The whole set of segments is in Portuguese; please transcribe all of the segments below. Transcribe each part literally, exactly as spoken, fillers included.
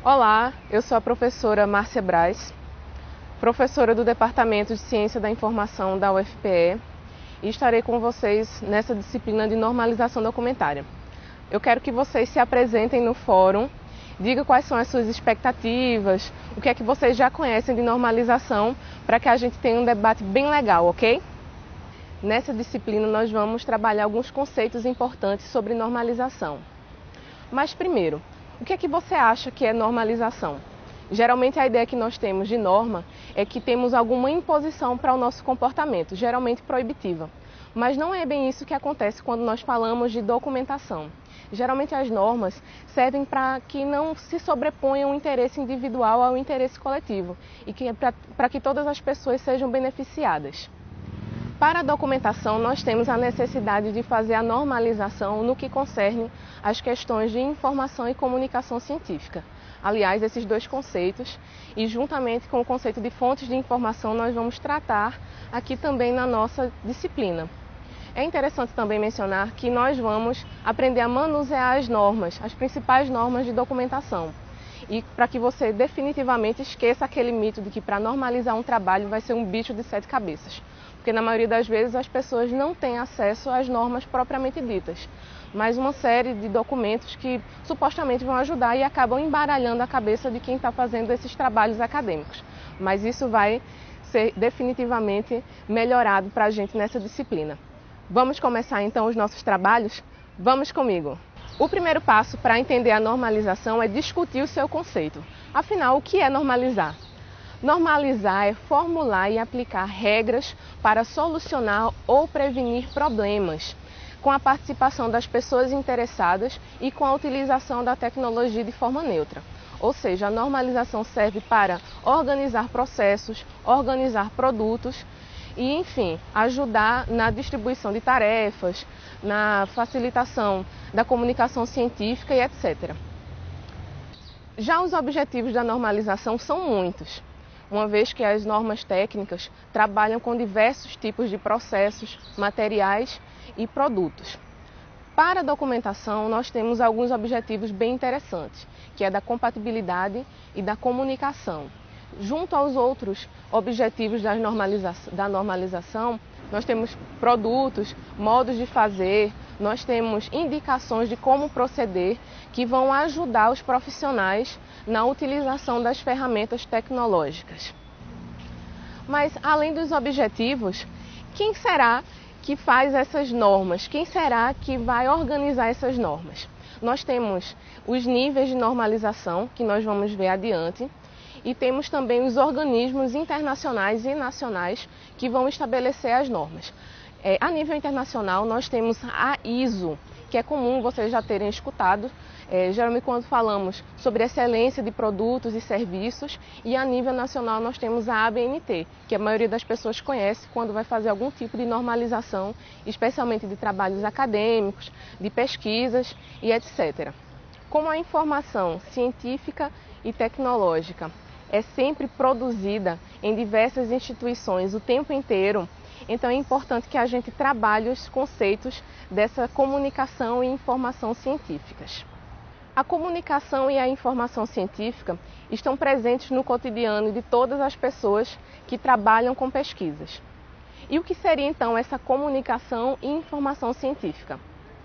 Olá, eu sou a professora Márcia Braz, professora do Departamento de Ciência da Informação da U F P E e estarei com vocês nessa disciplina de normalização documentária. Eu quero que vocês se apresentem no fórum, digam quais são as suas expectativas, o que é que vocês já conhecem de normalização, para que a gente tenha um debate bem legal, ok? Nessa disciplina nós vamos trabalhar alguns conceitos importantes sobre normalização. Mas primeiro, o que é que você acha que é normalização? Geralmente a ideia que nós temos de norma é que temos alguma imposição para o nosso comportamento, geralmente proibitiva. Mas não é bem isso que acontece quando nós falamos de documentação. Geralmente as normas servem para que não se sobreponha um interesse individual ao interesse coletivo e que, para que todas as pessoas sejam beneficiadas. Para a documentação, nós temos a necessidade de fazer a normalização no que concerne às questões de informação e comunicação científica. Aliás, esses dois conceitos, e juntamente com o conceito de fontes de informação, nós vamos tratar aqui também na nossa disciplina. É interessante também mencionar que nós vamos aprender a manusear as normas, as principais normas de documentação. E para que você definitivamente esqueça aquele mito de que para normalizar um trabalho vai ser um bicho de sete cabeças. Porque na maioria das vezes as pessoas não têm acesso às normas propriamente ditas, mas uma série de documentos que supostamente vão ajudar e acabam embaralhando a cabeça de quem está fazendo esses trabalhos acadêmicos. Mas isso vai ser definitivamente melhorado para a gente nessa disciplina. Vamos começar então os nossos trabalhos? Vamos comigo! O primeiro passo para entender a normalização é discutir o seu conceito. Afinal, o que é normalizar? Normalizar é formular e aplicar regras para solucionar ou prevenir problemas, com a participação das pessoas interessadas e com a utilização da tecnologia de forma neutra. Ou seja, a normalização serve para organizar processos, organizar produtos e, enfim, ajudar na distribuição de tarefas, na facilitação da comunicação científica e etcétera. Já os objetivos da normalização são muitos, uma vez que as normas técnicas trabalham com diversos tipos de processos, materiais e produtos. Para a documentação, nós temos alguns objetivos bem interessantes, que é da compatibilidade e da comunicação. Junto aos outros objetivos da normalização, da normalização, nós temos produtos, modos de fazer, nós temos indicações de como proceder que vão ajudar os profissionais na utilização das ferramentas tecnológicas. Mas, além dos objetivos, quem será que faz essas normas? Quem será que vai organizar essas normas? Nós temos os níveis de normalização, que nós vamos ver adiante, e temos também os organismos internacionais e nacionais que vão estabelecer as normas. É, a nível internacional, nós temos a I S O, que é comum vocês já terem escutado, é, geralmente quando falamos sobre excelência de produtos e serviços, e a nível nacional nós temos a A B N T, que a maioria das pessoas conhece quando vai fazer algum tipo de normalização, especialmente de trabalhos acadêmicos, de pesquisas e etcétera. Como a informação científica e tecnológica é sempre produzida em diversas instituições o tempo inteiro, então é importante que a gente trabalhe os conceitos dessa comunicação e informação científicas. A comunicação e a informação científica estão presentes no cotidiano de todas as pessoas que trabalham com pesquisas. E o que seria então essa comunicação e informação científica?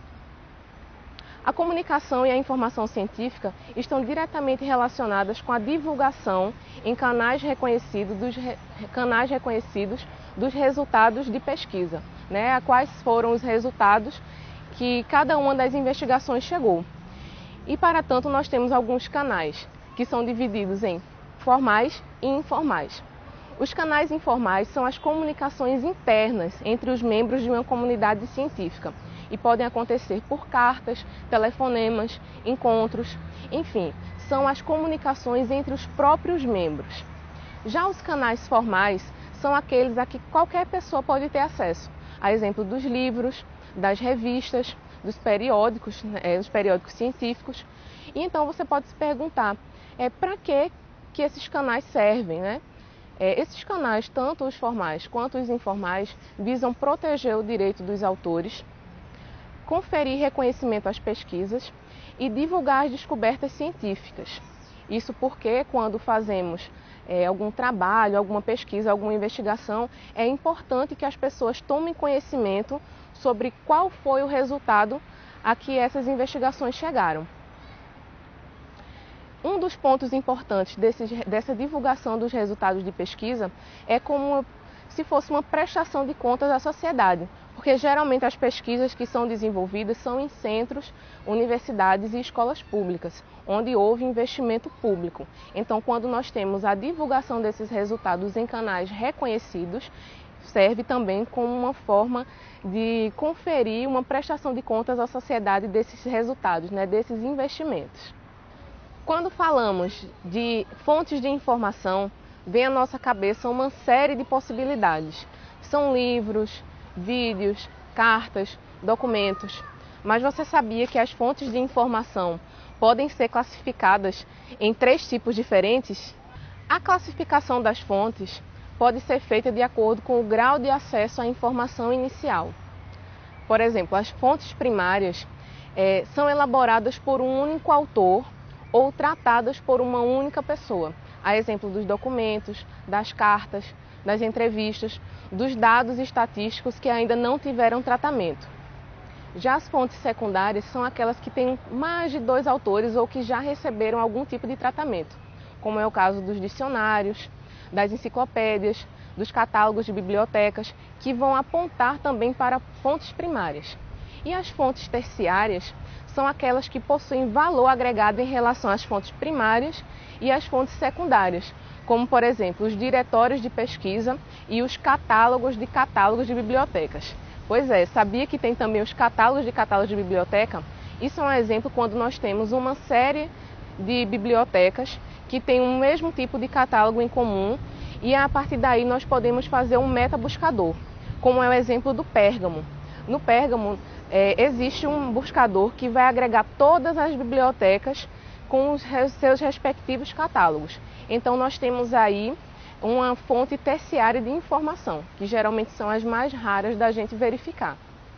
A comunicação e a informação científica estão diretamente relacionadas com a divulgação em canais reconhecidos dos, re... canais reconhecidos dos resultados de pesquisa, né? A quais foram os resultados que cada uma das investigações chegou. E, para tanto, nós temos alguns canais que são divididos em formais e informais. Os canais informais são as comunicações internas entre os membros de uma comunidade científica e podem acontecer por cartas, telefonemas, encontros, enfim, são as comunicações entre os próprios membros. Já os canais formais são aqueles a que qualquer pessoa pode ter acesso, a exemplo dos livros, das revistas, dos periódicos, é, dos periódicos científicos. E então você pode se perguntar, é, para que, que esses canais servem, né? É, esses canais, tanto os formais quanto os informais, visam proteger o direito dos autores, conferir reconhecimento às pesquisas e divulgar as descobertas científicas. Isso porque quando fazemos é, algum trabalho, alguma pesquisa, alguma investigação, é importante que as pessoas tomem conhecimento sobre qual foi o resultado a que essas investigações chegaram. Um dos pontos importantes desse, dessa divulgação dos resultados de pesquisa é como se fosse uma prestação de contas à sociedade, porque geralmente as pesquisas que são desenvolvidas são em centros, universidades e escolas públicas, onde houve investimento público. Então, quando nós temos a divulgação desses resultados em canais reconhecidos, serve também como uma forma de conferir uma prestação de contas à sociedade desses resultados, né, desses investimentos. Quando falamos de fontes de informação, vem à nossa cabeça uma série de possibilidades. São livros, vídeos, cartas, documentos. Mas você sabia que as fontes de informação podem ser classificadas em três tipos diferentes? A classificação das fontes pode ser feita de acordo com o grau de acesso à informação inicial. Por exemplo, as fontes primárias é, são elaboradas por um único autor ou tratadas por uma única pessoa, a exemplo dos documentos, das cartas, das entrevistas, dos dados estatísticos que ainda não tiveram tratamento. Já as fontes secundárias são aquelas que têm mais de dois autores ou que já receberam algum tipo de tratamento, como é o caso dos dicionários, das enciclopédias, dos catálogos de bibliotecas, que vão apontar também para fontes primárias. E as fontes terciárias são aquelas que possuem valor agregado em relação às fontes primárias e às fontes secundárias, como, por exemplo, os diretórios de pesquisa e os catálogos de catálogos de bibliotecas. Pois é, sabia que tem também os catálogos de catálogos de biblioteca? Isso é um exemplo quando nós temos uma série de bibliotecas que têm o mesmo tipo de catálogo em comum e a partir daí nós podemos fazer um metabuscador, como é o exemplo do Pérgamo. No Pérgamo, É, existe um buscador que vai agregar todas as bibliotecas com os seus respectivos catálogos. Então nós temos aí uma fonte terciária de informação, que geralmente são as mais raras da gente verificar.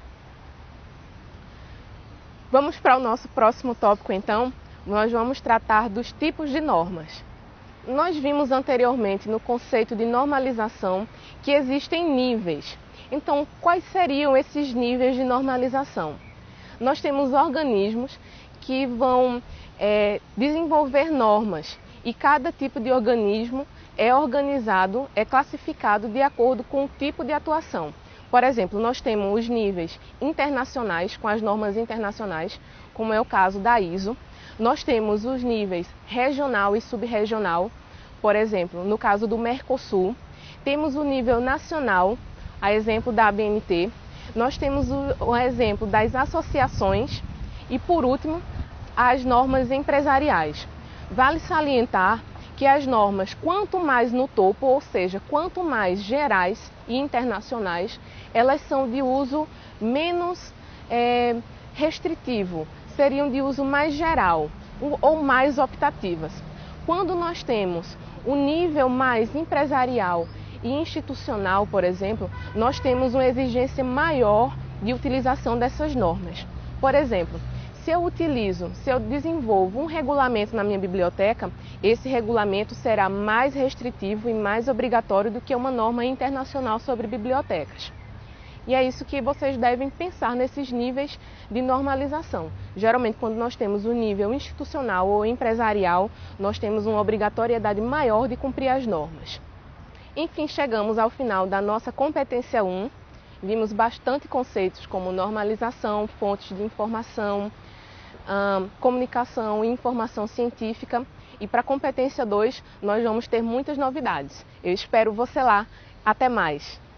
Vamos para o nosso próximo tópico então, nós vamos tratar dos tipos de normas. Nós vimos anteriormente no conceito de normalização que existem níveis. Então, quais seriam esses níveis de normalização? Nós temos organismos que vão é, desenvolver normas e cada tipo de organismo é organizado, é classificado de acordo com o tipo de atuação. Por exemplo, nós temos os níveis internacionais, com as normas internacionais, como é o caso da I S O. Nós temos os níveis regional e subregional, por exemplo, no caso do Mercosul. Temos o nível nacional, a exemplo da A B N T, nós temos o, o exemplo das associações e, por último, as normas empresariais. Vale salientar que as normas, quanto mais no topo, ou seja, quanto mais gerais e internacionais, elas são de uso menos é, restritivo, seriam de uso mais geral ou mais optativas. Quando nós temos o nível mais empresarial e institucional, por exemplo, nós temos uma exigência maior de utilização dessas normas. Por exemplo, se eu utilizo, se eu desenvolvo um regulamento na minha biblioteca, esse regulamento será mais restritivo e mais obrigatório do que uma norma internacional sobre bibliotecas. E é isso que vocês devem pensar nesses níveis de normalização. Geralmente, quando nós temos o nível institucional ou empresarial, nós temos uma obrigatoriedade maior de cumprir as normas. Enfim, chegamos ao final da nossa competência um. Vimos bastante conceitos como normalização, fontes de informação, hum, comunicação e informação científica. E para a competência dois, nós vamos ter muitas novidades. Eu espero você lá. Até mais!